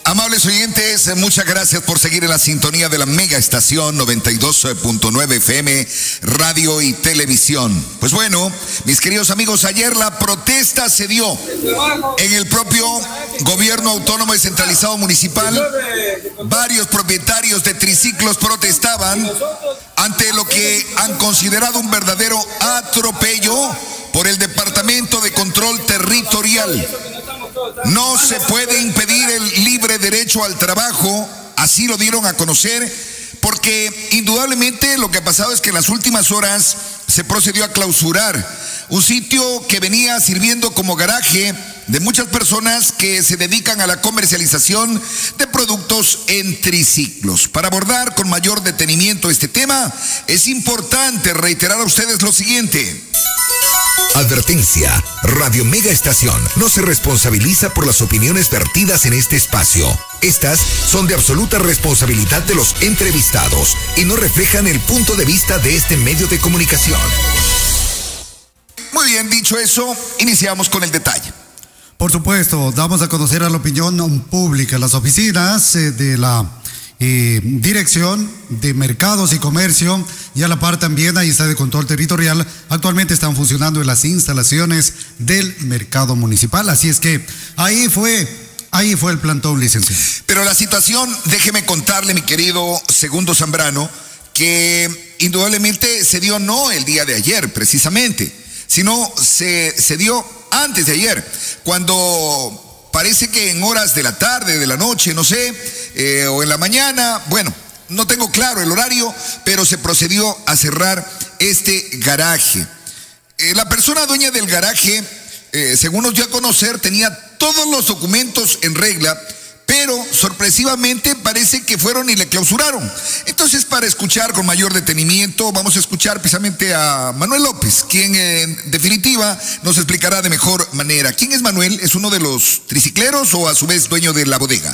Amables oyentes, muchas gracias por seguir en la sintonía de la mega estación 92.9 FM, radio y televisión. Pues bueno, mis queridos amigos, ayer la protesta se dio en el propio gobierno autónomo descentralizado municipal. Varios propietarios de triciclos protestaban ante lo que han considerado un verdadero atropello por el Departamento de Control Territorial. No se puede impedir el libre derecho al trabajo, así lo dieron a conocer, porque indudablemente lo que ha pasado es que en las últimas horas se procedió a clausurar un sitio que venía sirviendo como garaje de muchas personas que se dedican a la comercialización de productos en triciclos. Para abordar con mayor detenimiento este tema, es importante reiterar a ustedes lo siguiente. Advertencia, Radio Mega Estación no se responsabiliza por las opiniones vertidas en este espacio. Estas son de absoluta responsabilidad de los entrevistados y no reflejan el punto de vista de este medio de comunicación. Muy bien, dicho eso, iniciamos con el detalle. Por supuesto, damos a conocer a la opinión pública. Las oficinas de la Dirección de Mercados y Comercio y a la par también ahí está de Control Territorial, actualmente están funcionando en las instalaciones del mercado municipal, así es que ahí fue el plantón, licenciado. Pero la situación, déjeme contarle, mi querido Segundo Zambrano, que indudablemente se dio no el día de ayer precisamente, sino se dio antes de ayer, cuando parece que en horas de la tarde, de la noche, no sé, o en la mañana, bueno, no tengo claro el horario, pero se procedió a cerrar este garaje. La persona dueña del garaje, según nos dio a conocer, tenía todos los documentos en regla, pero sorpresivamente parece que fueron y le clausuraron. Entonces, para escuchar con mayor detenimiento, vamos a escuchar precisamente a Manuel López, quien en definitiva nos explicará de mejor manera. ¿Quién es Manuel? ¿Es uno de los tricicleros o a su vez dueño de la bodega?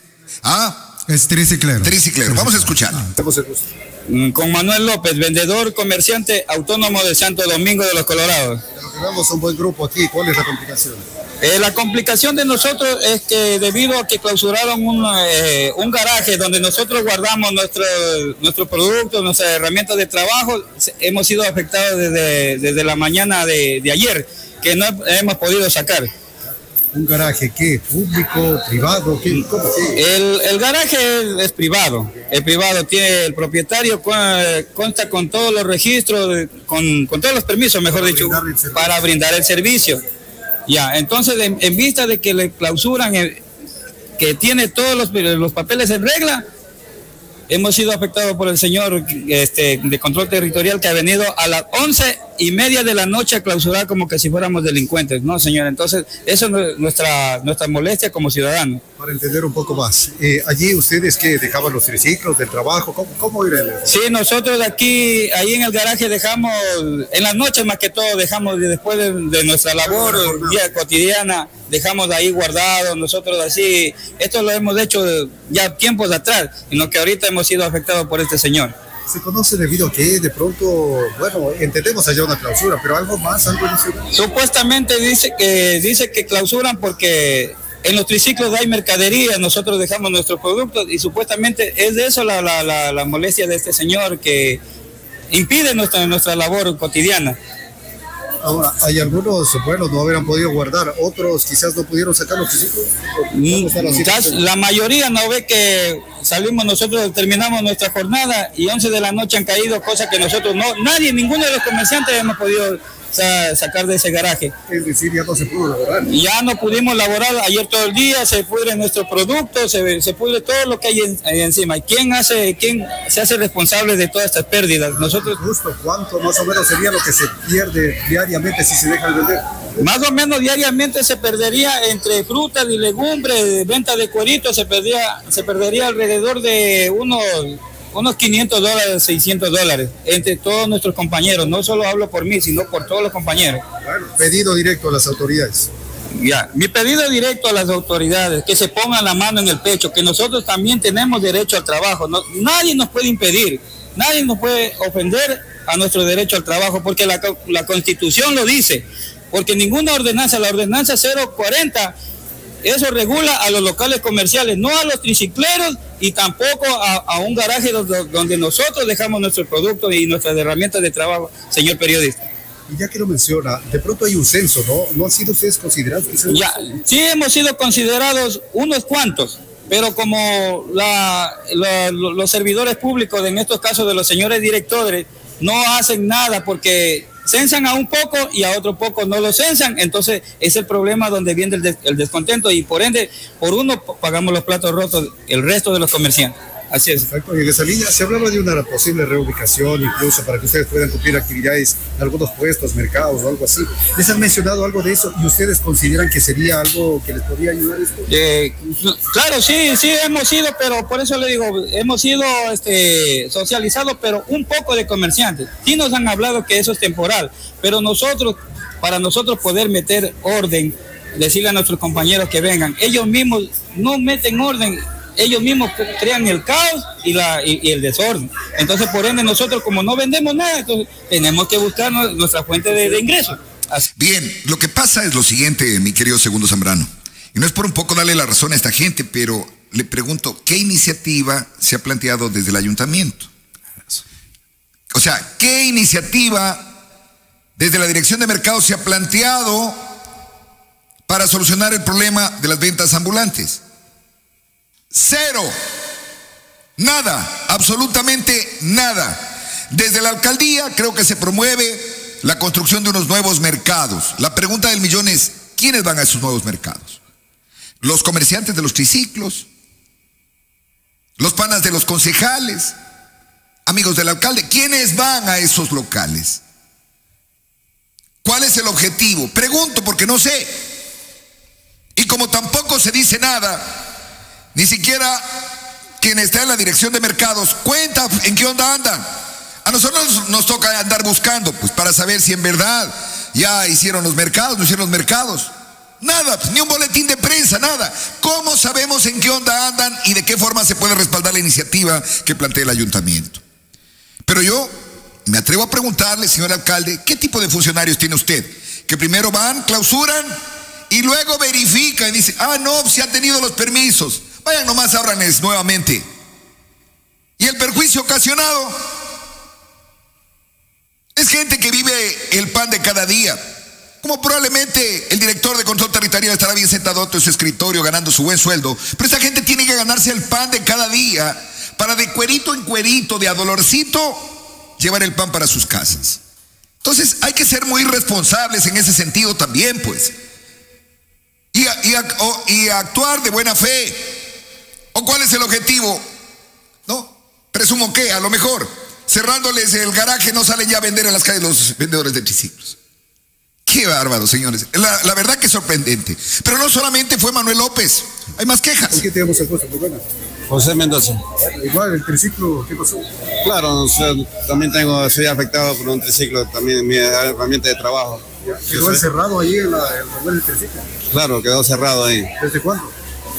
Es triciclero. Triciclero, vamos a escuchar. Con Manuel López, vendedor, comerciante autónomo de Santo Domingo de los Colorados. Lo que vemos un buen grupo aquí, ¿cuál es la complicación? La complicación de nosotros es que debido a que clausuraron un garaje donde nosotros guardamos nuestros productos, nuestras herramientas de trabajo, hemos sido afectados desde la mañana de ayer, que no hemos podido sacar. ¿Un garaje qué? ¿Público? ¿Privado? ¿Qué? ¿Cómo? El garaje es privado. El privado tiene el propietario, consta con todos los registros, con todos los permisos, mejor dicho, para brindar el servicio. Ya, entonces en vista de que le clausuran, que tiene todos los papeles en regla, hemos sido afectados por el señor de Control Territorial, que ha venido a las 11:30 de la noche a clausurar como que si fuéramos delincuentes, ¿no, señor? Entonces, eso es nuestra molestia como ciudadanos. Para entender un poco más, allí ustedes que dejaban los triciclos del trabajo, ¿cómo era? Sí, nosotros ahí en el garaje dejamos, en las noches más que todo, dejamos después de nuestra labor día cotidiana, dejamos ahí guardados, nosotros así, esto lo hemos hecho ya tiempos atrás, sino que ahorita hemos sido afectados por este señor. ¿Se conoce debido a que de pronto, bueno, entendemos allá una clausura, pero algo más, algo adicional? Supuestamente dice que clausuran porque en los triciclos hay mercadería, nosotros dejamos nuestros productos y supuestamente es de eso la molestia de este señor que impide nuestra labor cotidiana. Ahora, hay algunos, bueno, no habrán podido guardar, otros quizás no pudieron sacar los triciclos. La mayoría no ve que salimos nosotros, terminamos nuestra jornada y 11 de la noche han caído, cosas que nosotros ninguno de los comerciantes hemos podido sacar de ese garaje. Es decir, ya no se pudo laborar. Ya no pudimos laborar, ayer todo el día se pudre nuestro producto, se pudre todo lo que hay ahí encima. ¿Y quién se hace responsable de todas estas pérdidas? Nosotros. Justo, ¿cuánto más o menos sería lo que se pierde diariamente si se deja de vender? Más o menos diariamente se perdería entre frutas y legumbres, venta de cueritos, se perdería alrededor de unos $500, $600 entre todos nuestros compañeros. No solo hablo por mí, sino por todos los compañeros. Bueno, pedido directo a las autoridades. Ya, mi pedido directo a las autoridades, que se pongan la mano en el pecho, que nosotros también tenemos derecho al trabajo. Nadie nos puede impedir, nadie nos puede ofender a nuestro derecho al trabajo, porque la Constitución lo dice, porque ninguna ordenanza, la ordenanza 040, eso regula a los locales comerciales, no a los tricicleros y tampoco a un garaje donde nosotros dejamos nuestros productos y nuestras herramientas de trabajo, señor periodista. Y ya que lo menciona, de pronto hay un censo, ¿no? ¿No han sido ustedes considerados? Ya, sí hemos sido considerados unos cuantos, pero como los servidores públicos, en estos casos de los señores directores, no hacen nada porque censan a un poco y a otro poco no lo censan, entonces es el problema donde viene el descontento y por ende, por uno pagamos los platos rotos el resto de los comerciantes. Así es. Perfecto. Y en esa línea se hablaba de una posible reubicación, incluso para que ustedes puedan cumplir actividades en algunos puestos, mercados o algo así. ¿Les han mencionado algo de eso y ustedes consideran que sería algo que les podría ayudar esto? Claro, sí hemos sido, pero por eso le digo, hemos sido socializados, pero un poco de comerciantes. Sí nos han hablado que eso es temporal, pero para nosotros poder meter orden, decirle a nuestros compañeros que vengan, ellos mismos no meten orden. Ellos mismos crean el caos y el desorden. Entonces, por ende, nosotros como no vendemos nada, entonces tenemos que buscar nuestra fuente de ingresos. Bien, lo que pasa es lo siguiente, mi querido Segundo Zambrano. Y no es por un poco darle la razón a esta gente, pero le pregunto, ¿qué iniciativa se ha planteado desde el ayuntamiento? O sea, ¿qué iniciativa desde la Dirección de Mercados se ha planteado para solucionar el problema de las ventas ambulantes? Cero, nada, absolutamente nada. Desde la alcaldía creo que se promueve la construcción de unos nuevos mercados. La pregunta del millón es, ¿quiénes van a esos nuevos mercados? ¿Los comerciantes de los triciclos? ¿Los panas de los concejales? ¿Amigos del alcalde? ¿Quiénes van a esos locales? ¿Cuál es el objetivo? Pregunto porque no sé. Y como tampoco se dice nada, ni siquiera quien está en la Dirección de Mercados cuenta en qué onda andan. A nosotros nos toca andar buscando, pues para saber si en verdad ya hicieron los mercados, no hicieron los mercados. Nada, pues, ni un boletín de prensa, nada. ¿Cómo sabemos en qué onda andan y de qué forma se puede respaldar la iniciativa que plantea el ayuntamiento? Pero yo me atrevo a preguntarle, señor alcalde, ¿qué tipo de funcionarios tiene usted? Que primero van, clausuran y luego verifican y dicen, no, si han tenido los permisos. Vayan nomás, ábranles nuevamente. Y el perjuicio ocasionado es gente que vive el pan de cada día. Como probablemente el director de control territorial estará bien sentado en su escritorio ganando su buen sueldo, pero esta gente tiene que ganarse el pan de cada día para de cuerito en cuerito, de a dolorcito, llevar el pan para sus casas. Entonces hay que ser muy responsables en ese sentido también, pues. Y actuar de buena fe. ¿O cuál es el objetivo? ¿No? Presumo que a lo mejor cerrándoles el garaje no salen ya a vender en las calles los vendedores de triciclos. Qué bárbaro, señores. La verdad que es sorprendente. Pero no solamente fue Manuel López, hay más quejas. ¿Por qué tenemos el puesto? Muy buena. José Mendoza. Igual, el triciclo, ¿qué pasó? Claro, también soy afectado por un triciclo, también mi herramienta de trabajo. ¿Quedó encerrado ahí el triciclo? Claro, quedó cerrado ahí. ¿Desde cuándo?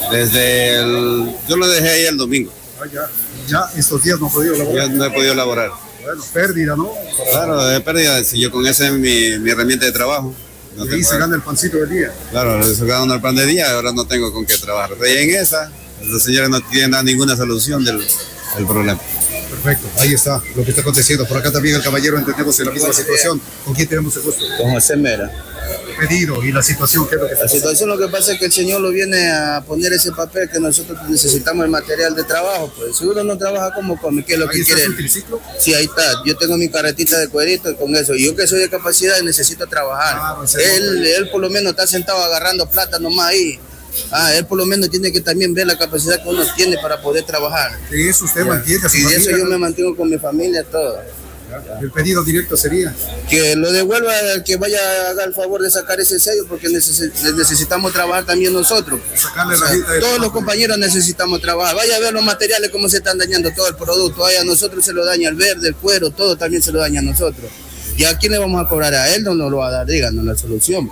Yo lo dejé ahí el domingo. Ya estos días no he podido laborar. Ya no he podido laborar. Bueno, pérdida, ¿no? Claro, de pérdida, si yo con esa es mi herramienta de trabajo. No, y ahí se gana el pancito del día. Claro, se gana el pan de día, ahora no tengo con qué trabajar. Y en esa, los señores no tienen ninguna solución del problema. Perfecto, ahí está lo que está aconteciendo. Por acá también el caballero entendemos en la misma situación. ¿Con quién tenemos el puesto? Con José Mera. Pedido y la situación, ¿qué es lo que está pasando? La situación, lo que pasa es que el señor lo viene a poner ese papel que nosotros necesitamos el material de trabajo. Pues si uno no trabaja, ¿cómo come? ¿Qué es lo que quiere? ¿Ahí está su triciclo? Sí, ahí está. Yo tengo mi carretita de cuerito y con eso. Yo que soy de capacidad necesito trabajar. Él por lo menos está sentado agarrando plata nomás ahí. Él por lo menos tiene que también ver la capacidad que uno tiene para poder trabajar. ¿De eso usted mantiene a su familia? Y de eso yo me mantengo con mi familia, todo. El pedido directo sería que lo devuelva al que vaya a hacer el favor de sacar ese sello, porque necesitamos trabajar también nosotros. Todos los compañeros necesitamos trabajar. Vaya a ver los materiales cómo se están dañando todo el producto. Vaya, a nosotros se lo daña el verde, el cuero, todo también se lo daña a nosotros. ¿Y a quién le vamos a cobrar? A él no nos lo va a dar, díganos la solución.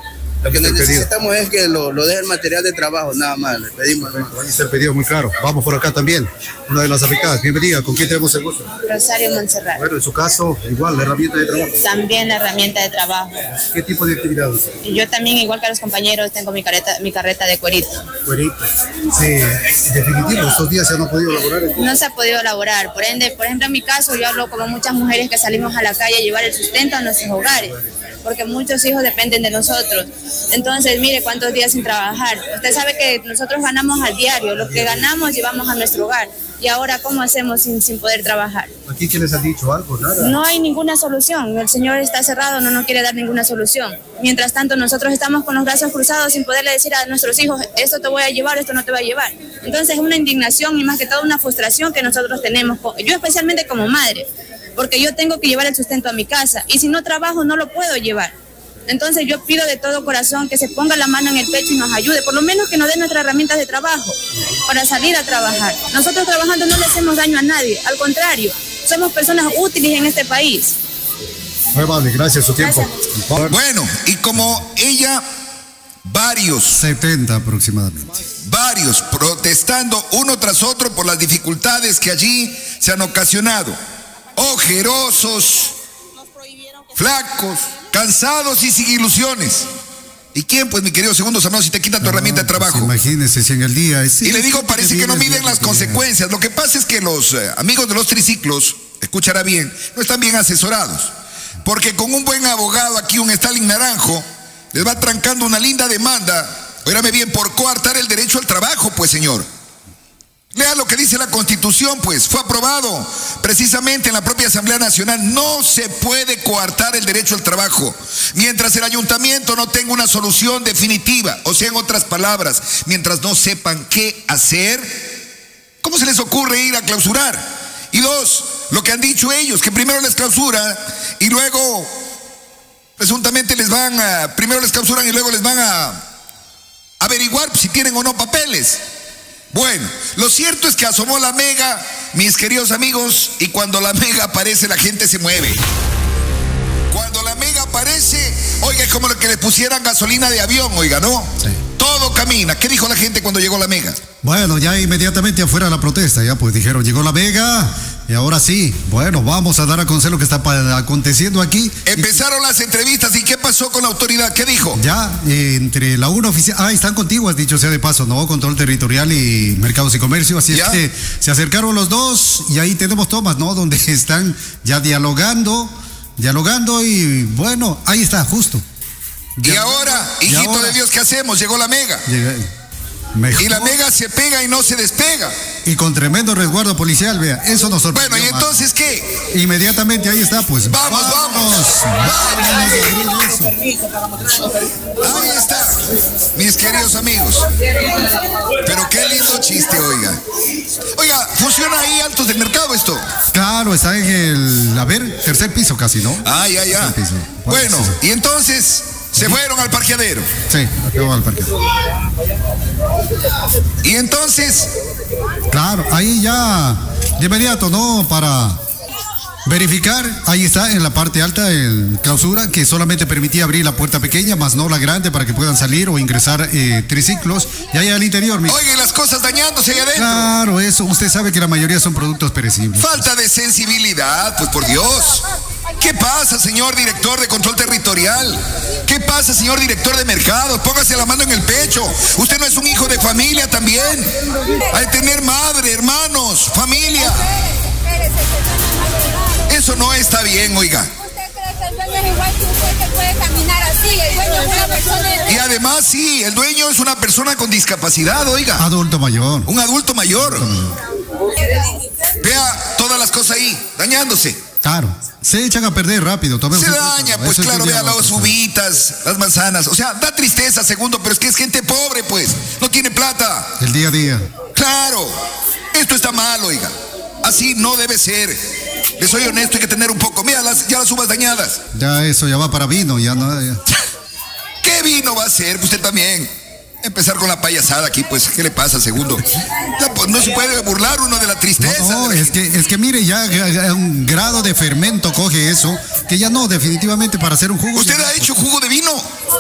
Lo que necesitamos es que lo deje el material de trabajo, nada más. Le pedimos. Ahí está el pedido muy claro. Vamos por acá también. Una de las afectadas. Bienvenida. ¿Con quién tenemos el gusto? Rosario Montserrat. Bueno, en su caso, igual, la herramienta de trabajo. También la herramienta de trabajo. ¿Qué tipo de actividades? Yo también, igual que los compañeros, tengo mi carreta de cuerito. Cuerito. Sí, definitivo, estos días ya no ha podido elaborar. No se ha podido elaborar. Por ende, por ejemplo, en mi caso, yo hablo como muchas mujeres que salimos a la calle a llevar el sustento a nuestros hogares, porque muchos hijos dependen de nosotros. Entonces, mire cuántos días sin trabajar. Usted sabe que nosotros ganamos al diario, lo que ganamos llevamos a nuestro hogar. Y ahora, ¿cómo hacemos sin poder trabajar? ¿Aquí qué les han dicho? ¿Algo? Nada. No hay ninguna solución. El señor está cerrado, no nos quiere dar ninguna solución. Mientras tanto, nosotros estamos con los brazos cruzados sin poderle decir a nuestros hijos, esto te voy a llevar, esto no te va a llevar. Entonces, es una indignación y más que todo una frustración que nosotros tenemos, yo especialmente como madre, porque yo tengo que llevar el sustento a mi casa y si no trabajo no lo puedo llevar. Entonces yo pido de todo corazón que se ponga la mano en el pecho y nos ayude, por lo menos que nos den nuestras herramientas de trabajo para salir a trabajar. Nosotros trabajando no le hacemos daño a nadie, al contrario, somos personas útiles en este país. Muy vale, gracias, su tiempo. Gracias. Bueno, y como ella, varios 70 aproximadamente. Varios protestando uno tras otro por las dificultades que allí se han ocasionado. Ojerosos, flacos, cansados y sin ilusiones. ¿Y quién, pues, mi querido Segundo Zambrano, si te quitan tu herramienta de trabajo? Pues imagínese si en el día... Sí, y le digo, parece que no miden las consecuencias. Lo que pasa es que los amigos de los triciclos, escuchará bien, no están bien asesorados. Porque con un buen abogado aquí, un Stalin Naranjo, les va trancando una linda demanda, óigame bien, por coartar el derecho al trabajo, pues, señor. Lea lo que dice la Constitución, pues, fue aprobado precisamente en la propia Asamblea Nacional. No se puede coartar el derecho al trabajo mientras el ayuntamiento no tenga una solución definitiva. O sea, en otras palabras, mientras no sepan qué hacer, ¿cómo se les ocurre ir a clausurar? Y dos, lo que han dicho ellos, que primero les clausuran y luego, presuntamente primero les clausuran y luego les van a averiguar si tienen o no papeles. Bueno, lo cierto es que asomó la Mega, mis queridos amigos, y cuando la Mega aparece la gente se mueve. Cuando la Mega aparece, oiga, es como lo que le pusieran gasolina de avión, oiga, ¿no? Sí. Todo camina. ¿Qué dijo la gente cuando llegó la Mega? Bueno, ya inmediatamente afuera de la protesta, ya pues dijeron, llegó la Mega y ahora sí, bueno, vamos a dar a conocer lo que está aconteciendo aquí. Empezaron las entrevistas y ¿qué pasó con la autoridad? ¿Qué dijo? Ya, entre la UNA oficial, están contiguas, dicho sea de paso, ¿no? Control Territorial y Mercados y Comercio, así es que se acercaron los dos y ahí tenemos tomas, ¿no? Donde están ya dialogando y bueno, ahí está, justo. Y ahora, hijito de Dios, ¿qué hacemos? Llegó la Mega. Y la Mega se pega y no se despega. Y con tremendo resguardo policial, vea, eso nos sorprendió. Bueno, ¿y entonces qué? Inmediatamente ahí está, pues. ¡Vamos! Ahí está, mis queridos amigos. Pero qué lindo chiste, oiga. Oiga, ¿funciona ahí Altos del Mercado esto? Claro, está en el, tercer piso casi, ¿no? Ya. Bueno, y entonces... se fueron al parqueadero. Sí, acabó al parqueadero. Y entonces... claro, ahí ya de inmediato, ¿no? Para verificar, ahí está en la parte alta el clausura que solamente permitía abrir la puerta pequeña, más no la grande para que puedan salir o ingresar triciclos. Y ahí al interior, mira. Oigan, las cosas dañándose ahí adentro. Claro, eso, usted sabe que la mayoría son productos perecibles. Falta de sensibilidad, pues por Dios. ¿Qué pasa, señor director de Control Territorial? ¿Qué pasa, señor director de Mercados? Póngase la mano en el pecho. Usted no es un hijo de familia también. Hay que tener madre, hermanos, familia. Eso no está bien, oiga. ¿Usted cree que el dueño es igual que usted que puede caminar así? El dueño es una persona... Y además, sí, el dueño es una persona con discapacidad, oiga. Adulto mayor. Un adulto mayor. Vea todas las cosas ahí, dañándose. Claro, se echan a perder rápido. Se daña, pues claro, vea las uvitas, las manzanas. O sea, da tristeza, Segundo, pero es que es gente pobre, pues. No tiene plata. El día a día. Claro, esto está mal, oiga. Así no debe ser. Les soy honesto, hay que tener un poco. Mira, ya las uvas dañadas. Ya eso ya va para vino, ya no. Ya. ¿Qué vino va a ser? Usted también. Empezar con la payasada aquí, pues, ¿qué le pasa, segundo? No, pues, no se puede burlar uno de la tristeza. No, es que mire, ya un grado de fermento coge eso, que ya no, definitivamente para hacer un jugo. ¿Usted ha hecho jugo de vino?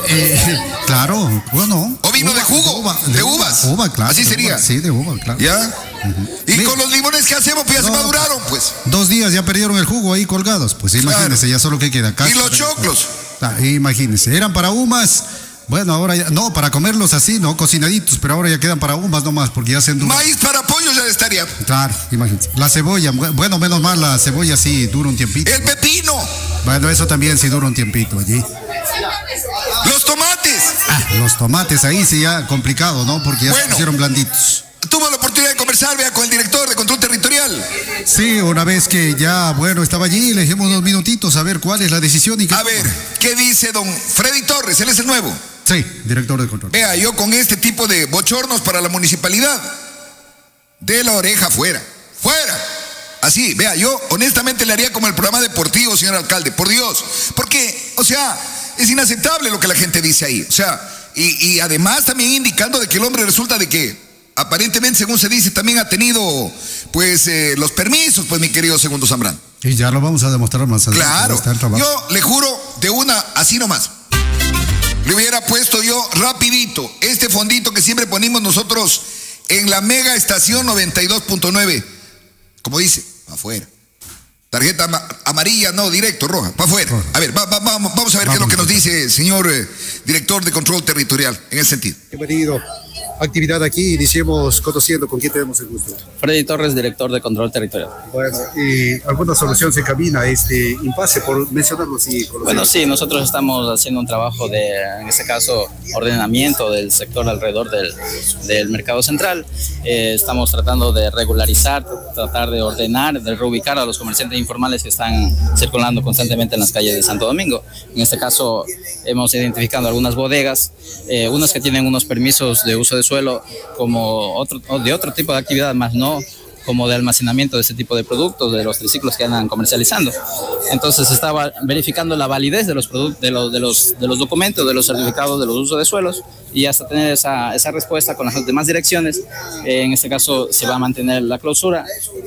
Claro, bueno. ¿O vino de jugo? De uvas. Uva, claro. Así sería. Sí, de uva, claro. ¿Ya? Y con los limones que hacemos, pues ya se maduraron, pues. 2 días ya perdieron el jugo ahí colgados, pues imagínense, ya solo que queda acá. ¿Y los choclos? Imagínense, eran para humas. Bueno, ahora ya, no, para comerlos así, ¿no? Cocinaditos, pero ahora ya quedan para humas nomás, porque ya se endurecen. Maíz para pollo ya estaría. Claro, imagínense. La cebolla, bueno, menos mal, la cebolla sí dura un tiempito. El pepino. Bueno, eso también sí dura un tiempito allí. Los tomates. Los tomates ahí sí ya complicado, ¿no? Porque ya se pusieron blanditos. Tuvo la oportunidad de conversar, vea, con el director de Control Territorial. Sí, una vez que ya, bueno, estaba allí, le dijimos 2 minutitos a ver cuál es la decisión y qué. A ver, ¿qué dice don Freddy Torres? Él es el nuevo. Sí, director de control. Vea, yo con este tipo de bochornos para la municipalidad, de la oreja fuera. Así, vea, yo honestamente le haría como el programa deportivo, señor alcalde, por Dios. Porque, o sea, es inaceptable lo que la gente dice ahí. O sea, y además también indicando de que el hombre resulta de que aparentemente, según se dice, también ha tenido, pues, los permisos, pues, mi querido Segundo Zambrano. Y ya lo vamos a demostrar más adelante. Claro, yo le juro de una, así nomás. Le hubiera puesto yo rapidito este fondito que siempre ponemos nosotros en la mega estación 92.9. Como dice, afuera. Tarjeta amarilla, no, directo, roja, para afuera. A ver, vamos a ver qué es lo que nos dice el señor director de Control Territorial en ese sentido. Bienvenido. Actividad aquí, iniciemos conociendo con quién tenemos el gusto. Freddy Torres, director de Control Territorial. Bueno, ¿y alguna solución se camina a este impasse, por mencionarlo así? Bueno, sí, nosotros estamos haciendo un trabajo de, en este caso, ordenamiento del sector alrededor del mercado central. Estamos tratando de regularizar, tratar de ordenar, de reubicar a los comerciantes informales que están circulando constantemente en las calles de Santo Domingo. En este caso, hemos identificado algunas bodegas, unas que tienen unos permisos de uso de suelo como de otro tipo de actividad, más no como de almacenamiento de ese tipo de productos, de los triciclos que andan comercializando. Entonces estaba verificando la validez de los documentos, de los certificados de los usos de suelos, y hasta tener esa respuesta con las demás direcciones, en este caso se va a mantener la clausura,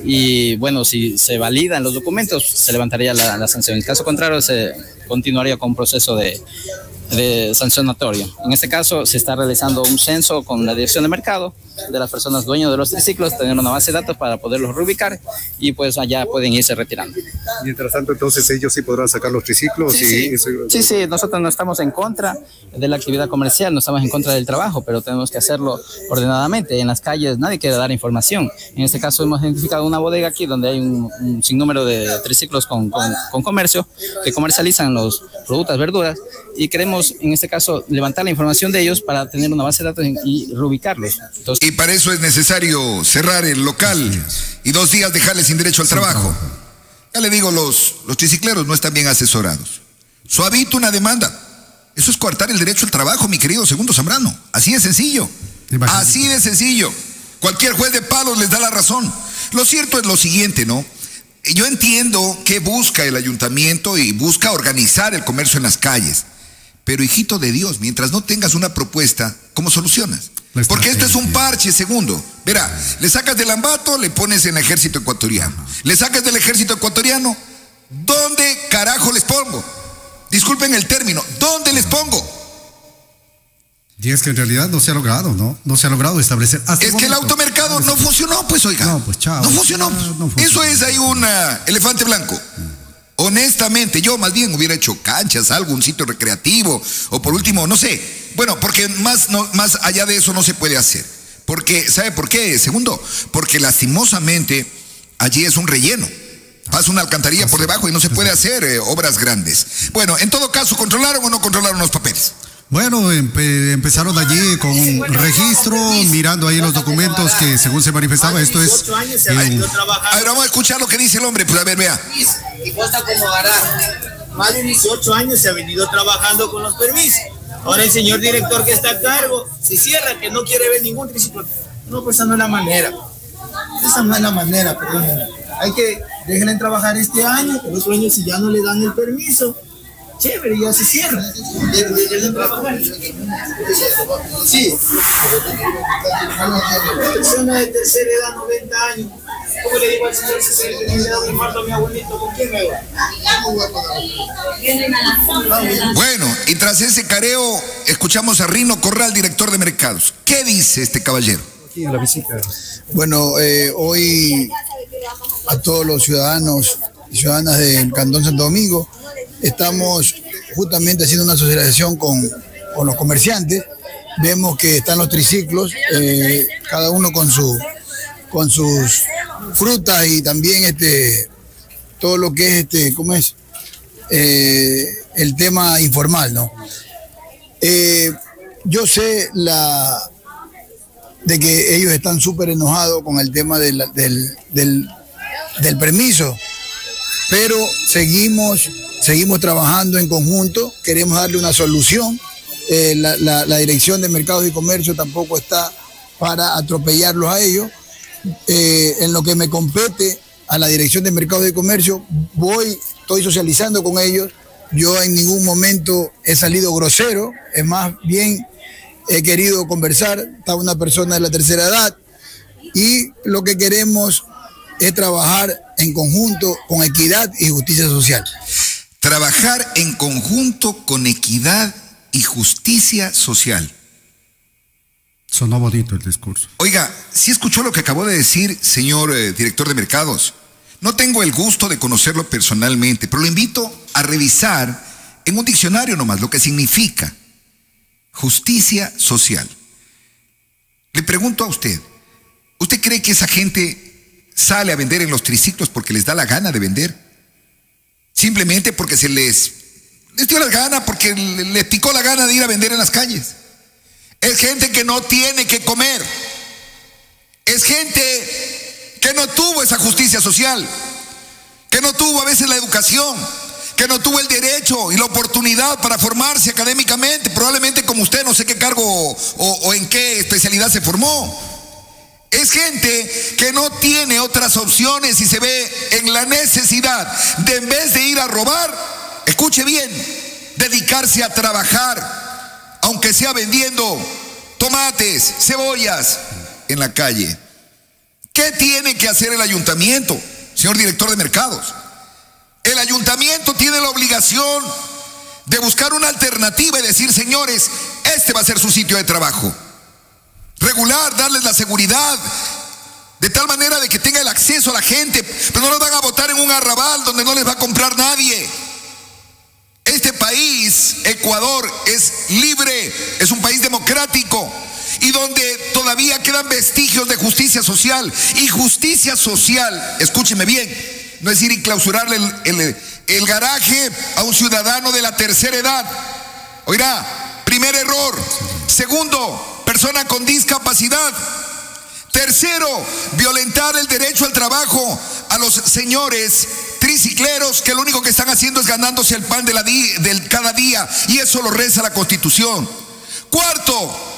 y bueno, si se validan los documentos, se levantaría la sanción. En caso contrario, se continuaría con un proceso de sancionatorio. En este caso se está realizando un censo con la dirección de mercado de las personas dueños de los triciclos, tener una base de datos para poderlos reubicar y pues allá pueden irse retirando. Mientras tanto, entonces ellos sí podrán sacar los triciclos. Sí, nosotros no estamos en contra de la actividad comercial, no estamos en contra del trabajo, pero tenemos que hacerlo ordenadamente. En las calles nadie quiere dar información. En este caso hemos identificado una bodega aquí donde hay un sinnúmero de triciclos con comercio que comercializan los productos, verduras, y queremos en este caso levantar la información de ellos para tener una base de datos y reubicarlos. Entonces, y para eso es necesario cerrar el local y 2 días dejarles sin derecho al trabajo. Ya le digo, los tricicleros no están bien asesorados. Suavito una demanda. Eso es coartar el derecho al trabajo, mi querido Segundo Zambrano. Así de sencillo. Así de sencillo. Cualquier juez de palos les da la razón. Lo cierto es lo siguiente, ¿no? Yo entiendo que busca el ayuntamiento y busca organizar el comercio en las calles. Pero, hijito de Dios, mientras no tengas una propuesta, ¿cómo solucionas? Porque esto es un parche, segundo. Verá, le sacas del Ambato, le pones en el ejército ecuatoriano. Le sacas del ejército ecuatoriano, ¿dónde carajo les pongo? Disculpen el término, ¿dónde les pongo? Y es que en realidad no se ha logrado, ¿no? No se ha logrado establecer. Es que el automercado no funcionó, pues, oiga. No, pues, chao. No funcionó. Eso es ahí un elefante blanco. Honestamente, yo más bien hubiera hecho canchas, algo, un sitio recreativo, o por último, no sé. Bueno, porque más allá de eso no se puede hacer. Porque, ¿sabe por qué? Segundo, porque lastimosamente allí es un relleno. Pasa una alcantarilla por debajo y no se puede hacer obras grandes. Bueno, en todo caso, ¿controlaron o no controlaron los papeles? Bueno, empezaron allí con un registro, mirando ahí los documentos que según se manifestaba, esto es... A ver, vamos a escuchar lo que dice el hombre, pues a ver, vea. Y cuesta como garaje. Más de 18 años se ha venido trabajando con los permisos. Ahora el señor director que está a cargo se cierra, que no quiere ver ningún triciclo. No, pues esa no es la manera. Esa no es la manera, perdón. Hay que déjenle trabajar este año, el otro año si ya no le dan el permiso, chévere, ya se cierra. Sí. Una persona de tercera edad, 90 años. ¿Cómo le digo al señor que le da un infarto a mi abuelito? ¿Con quién me va? Bueno, y tras ese careo, escuchamos a Rino Corral, director de mercados. ¿Qué dice este caballero? Aquí en la visita. Bueno, hoy a todos los ciudadanos y ciudadanas del Cantón Santo Domingo estamos justamente haciendo una asociación con los comerciantes. Vemos que están los triciclos, cada uno con sus frutas y también todo lo que es ¿cómo es? El tema informal, ¿no? Yo sé de que ellos están súper enojados con el tema del permiso, pero seguimos trabajando en conjunto, queremos darle una solución. La Dirección de Mercados y Comercio tampoco está para atropellarlos a ellos. En lo que me compete a la Dirección de Mercados y Comercio, estoy socializando con ellos. Yo en ningún momento he salido grosero, es más bien he querido conversar. Está una persona de la tercera edad y lo que queremos es trabajar en conjunto con equidad y justicia social. Trabajar en conjunto con equidad y justicia social. Sonó bonito el discurso. Oiga, ¿sí escuchó lo que acabó de decir, señor director de mercados? No tengo el gusto de conocerlo personalmente, pero lo invito a revisar en un diccionario nomás lo que significa justicia social. Le pregunto a usted, ¿usted cree que esa gente sale a vender en los triciclos porque les da la gana de vender? Simplemente porque les dio la gana, porque les picó la gana de ir a vender en las calles. Es gente que no tiene que comer. Es gente que no tuvo esa justicia social, que no tuvo a veces la educación, que no tuvo el derecho y la oportunidad para formarse académicamente, probablemente como usted, no sé qué cargo o en qué especialidad se formó. Es gente que no tiene otras opciones y se ve en la necesidad de, en vez de ir a robar, escuche bien, dedicarse a trabajar, aunque sea vendiendo tomates, cebollas en la calle. ¿Qué tiene que hacer el ayuntamiento, señor director de mercados? El ayuntamiento tiene la obligación de buscar una alternativa y decir, señores, este va a ser su sitio de trabajo. Regular, darles la seguridad, de tal manera de que tenga el acceso a la gente, pero no los van a botar en un arrabal donde no les va a comprar nadie. Este país, Ecuador, es libre, es un país democrático y donde todavía quedan vestigios de justicia social. Y justicia social, escúcheme bien, no es ir y clausurarle el garaje a un ciudadano de la tercera edad. Oirá, primer error. Segundo, persona con discapacidad. Tercero, violentar el derecho al trabajo a los señores tricicleros que lo único que están haciendo es ganándose el pan del cada día, y eso lo reza la Constitución. Cuarto,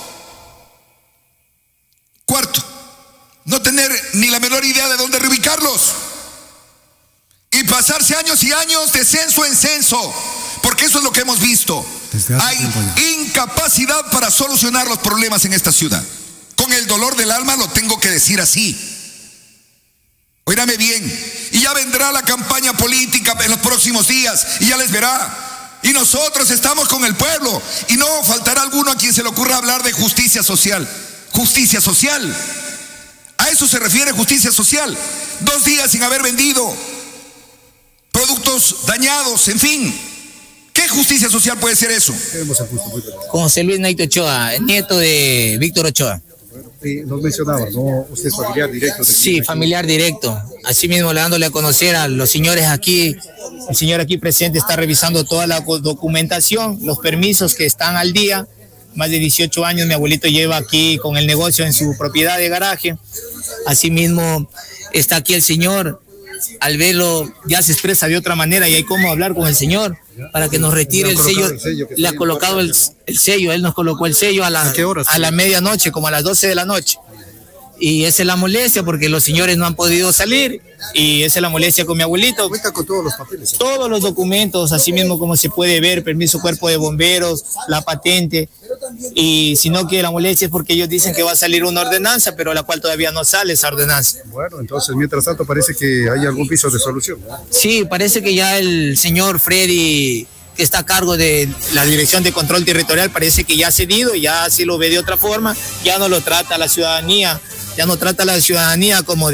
no tener ni la menor idea de dónde reubicarlos y pasarse años y años de censo en censo, porque eso es lo que hemos visto. Hay incapacidad para solucionar los problemas en esta ciudad. Con el dolor del alma lo tengo que decir así. Óigame bien, y ya vendrá la campaña política en los próximos días y ya les verá. Y nosotros estamos con el pueblo y no faltará alguno a quien se le ocurra hablar de justicia social. Justicia social. A eso se refiere justicia social. 2 días sin haber vendido, productos dañados, en fin. ¿Qué justicia social puede ser eso? Con José Luis Naito Ochoa, nieto de Víctor Ochoa. Nos mencionaba, ¿no? Usted es familiar directo. Sí, familiar directo. Así mismo, le dándole a conocer a los señores aquí. El señor aquí presente está revisando toda la documentación, los permisos que están al día. Más de 18 años mi abuelito lleva aquí con el negocio en su propiedad de garaje. Asimismo está aquí el señor. Al verlo ya se expresa de otra manera y hay cómo hablar con el señor para que nos retire el sello. Le ha colocado el sello, él nos colocó el sello a la medianoche, como a las 12 de la noche. Y esa es la molestia porque los señores no han podido salir y esa es la molestia con mi abuelito. Cuenta con todos los papeles. Todos los documentos, así mismo como se puede ver, permiso cuerpo de bomberos, la patente, y sino que la molestia es porque ellos dicen que va a salir una ordenanza, pero la cual todavía no sale esa ordenanza. Bueno, entonces mientras tanto parece que hay algún piso de solución, ¿no? Sí, parece que ya el señor Freddy, que está a cargo de la Dirección de Control Territorial, parece que ya ha cedido, ya se lo ve de otra forma, ya no lo trata a la ciudadanía, ya no trata a la ciudadanía como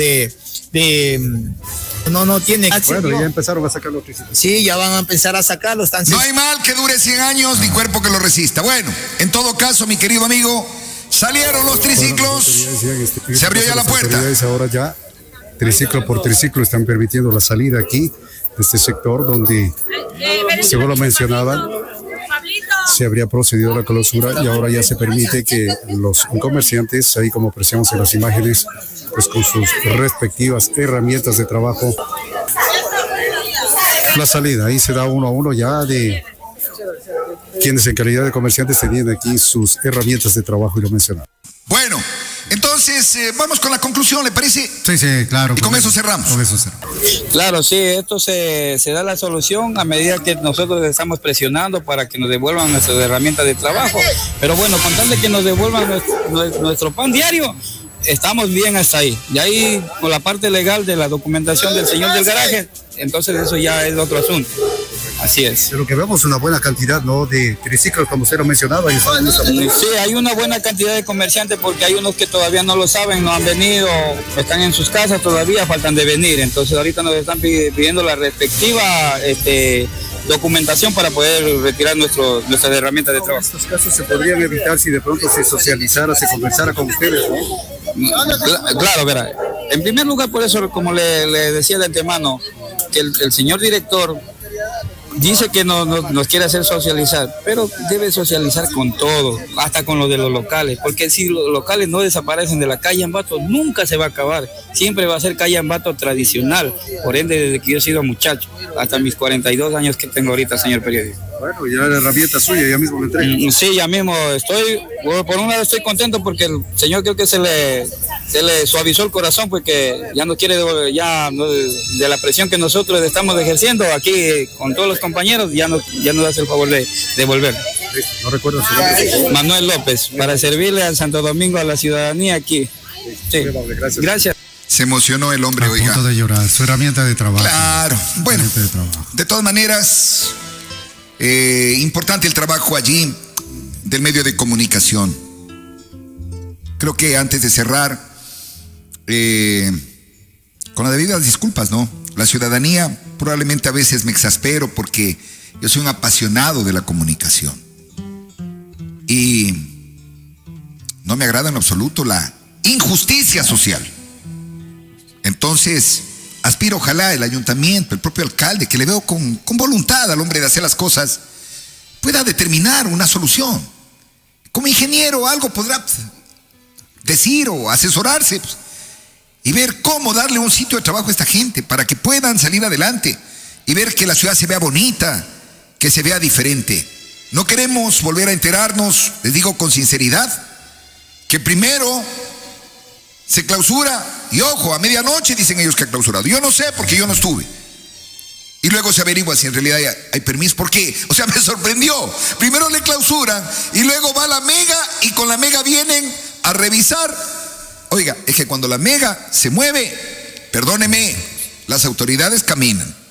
no tiene. Bueno, ya empezaron a sacar los triciclos. Sí, ya van a empezar a sacarlos. No hay mal que dure 100 años ni cuerpo que lo resista. Bueno, en todo caso, mi querido amigo, salieron los triciclos, se abrió ya la puerta. Ahora ya, triciclo por triciclo, están permitiendo la salida aquí de este sector donde, según lo mencionaban, se habría procedido a la clausura y ahora ya se permite que los comerciantes, ahí como apreciamos en las imágenes, pues con sus respectivas herramientas de trabajo, la salida, ahí se da uno a uno ya de quienes en calidad de comerciantes tenían aquí sus herramientas de trabajo y lo mencionaban. Bueno, entonces vamos con la conclusión, ¿le parece? Sí, claro. Y con eso cerramos. Claro, sí, esto se da la solución a medida que nosotros estamos presionando para que nos devuelvan nuestras herramientas de trabajo. Pero bueno, con tal de que nos devuelvan nuestro pan diario, estamos bien hasta ahí. Y ahí, con la parte legal de la documentación del señor del garaje, entonces eso ya es otro asunto. Así es. Pero que vemos una buena cantidad, ¿no?, de triciclos, como usted lo mencionaba. Sí, hay una buena cantidad de comerciantes porque hay unos que todavía no lo saben, no han venido, están en sus casas todavía, faltan de venir. Entonces ahorita nos están pidiendo la respectiva documentación para poder retirar nuestras herramientas de trabajo. Estos casos se podrían evitar si de pronto se socializara, se conversara con ustedes, ¿no? Claro, verá. En primer lugar, por eso, como le decía de antemano, que el señor director dice que nos quiere hacer socializar, pero debe socializar con todo, hasta con lo de los locales, porque si los locales no desaparecen de la calle Ambato, nunca se va a acabar, siempre va a ser calle Ambato tradicional, por ende desde que yo he sido muchacho, hasta mis 42 años que tengo ahorita, señor periodista. Bueno, ya la herramienta suya, ya mismo lo entrega. Sí, ya mismo por un lado estoy contento porque el señor creo que se le suavizó el corazón porque ya no quiere, de la presión que nosotros estamos ejerciendo aquí con todos los compañeros, ya nos hace el favor de devolver. No recuerdo su nombre. Manuel López, para servirle al Santo Domingo, a la ciudadanía aquí. Sí. Gracias. Se emocionó el hombre, oiga. A punto de llorar, su herramienta de trabajo. Claro, bueno, de todas maneras, importante el trabajo allí del medio de comunicación. Creo que antes de cerrar, con las debidas disculpas, ¿no? La ciudadanía probablemente a veces me exaspero porque yo soy un apasionado de la comunicación. Y no me agrada en absoluto la injusticia social. Entonces, aspiro, ojalá el ayuntamiento, el propio alcalde, que le veo con voluntad al hombre de hacer las cosas, pueda determinar una solución. Como ingeniero algo podrá decir o asesorarse y ver cómo darle un sitio de trabajo a esta gente para que puedan salir adelante y ver que la ciudad se vea bonita, que se vea diferente. No queremos volver a enterarnos, les digo con sinceridad, que primero se clausura, y ojo, a medianoche dicen ellos que ha clausurado. Yo no sé porque yo no estuve. Y luego se averigua si en realidad hay permiso. ¿Por qué? O sea, me sorprendió. Primero le clausuran y luego va la mega y con la mega vienen a revisar. Oiga, es que cuando la mega se mueve, perdóneme, las autoridades caminan.